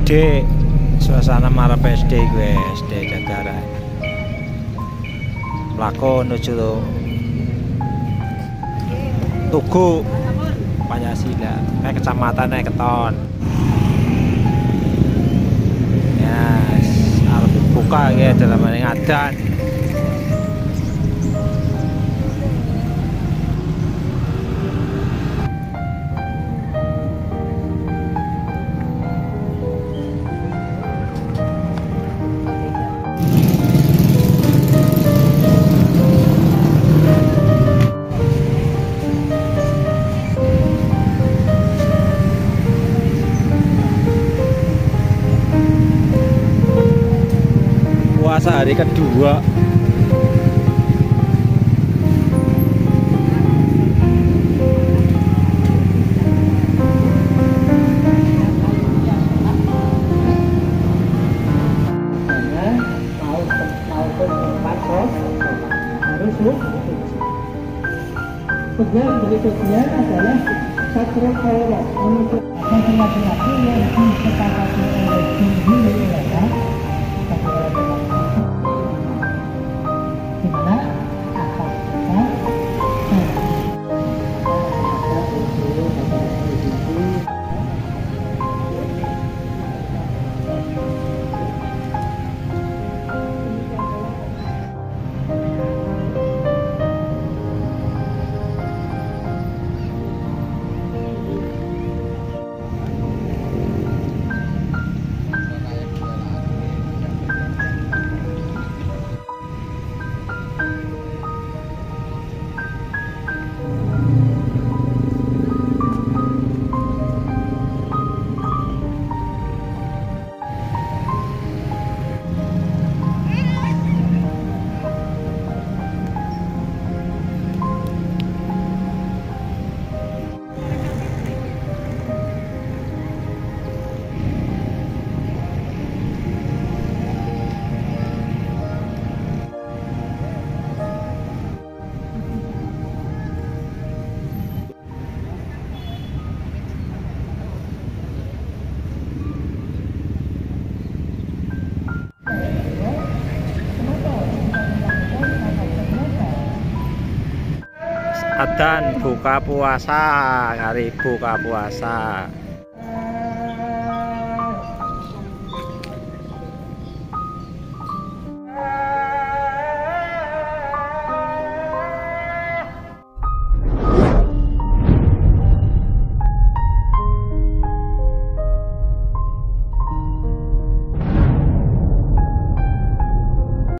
SD, suasana marep SD gue, SD Jagaran. Mlaku nuju Tugu Pancasila, kecamatan Keton. Ya, harus buka ya dalam ngadan. Puasa hari kedua. Kemudian berikutnya adalah Satrio Koro untuk laki-laki yang disepakati oleh Jumhur Ulama di mana asasnya Adzan buka puasa, hari buka puasa.